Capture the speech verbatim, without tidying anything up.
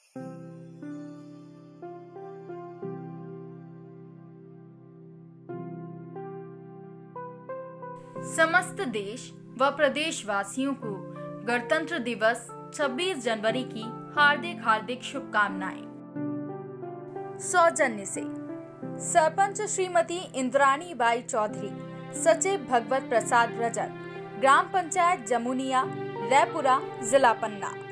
समस्त देश व प्रदेशवासियों को गणतंत्र दिवस छब्बीस जनवरी की हार्दिक हार्दिक शुभकामनाएं। सौजन्य से सरपंच श्रीमती इंद्राणी बाई चौधरी, सचिव भगवत प्रसाद रजक, ग्राम पंचायत जमुनिया, रैपुरा, जिला पन्ना।